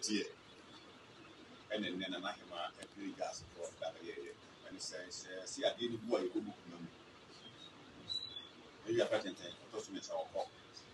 dear. And then I have a pretty gas for that. And it says, see, I didn't boy, you book. Maybe a patent, I told me our call.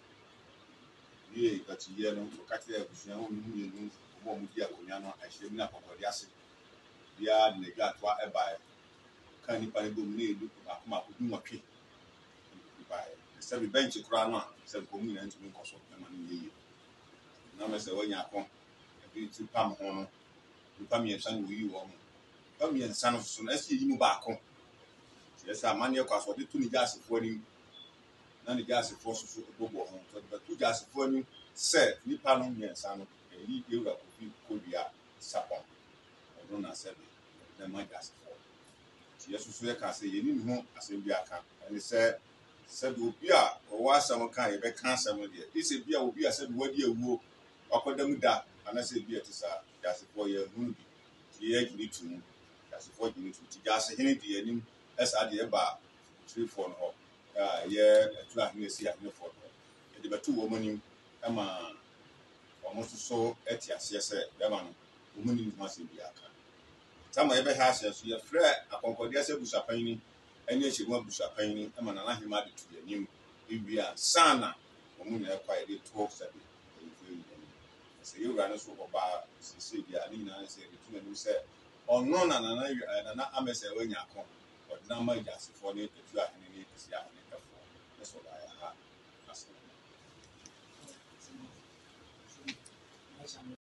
Ye, but you know, catch there, one with Yakunano, I should not for the acid. The yard and the gut, what I buy. Can you buy a good need? Look at my good by the 7 bench crown, said Communion to me, cost of money. Now, Mr. When you come, a bit to Pam Honor, you come here, son, will you want? Come here, son of soon as you move back home. Yes, our money cost for the 2 gas for you. None of the gas forces to go home, but 2 gas for you, said, you pan me and son, and you could be a Sarpong. I don't know, said, then my gas for. Yes, so I can say, you didn't know, I said, and he said, will be a or some kind of a cancer. This is beer will be a said, what you will, or them that, and I said, beer to sir, that's 4 year movie. The egg need to, that's 4 you need to just any dear, as I did about 3 4 hop. Yeah, 2 years here for the 2 women, Emma almost so at yes, yes, that one, woman must be a car. Some ever has as you afraid upon Cordias Busapini, and yes, you want Busapini, and I him added to the new India Sana, woman quite 12 7. So you ran us over by Cecilia, Nina, and said, you said, or none, and I'm a say when you come, but number just for it if you are in the needs. That's what I have.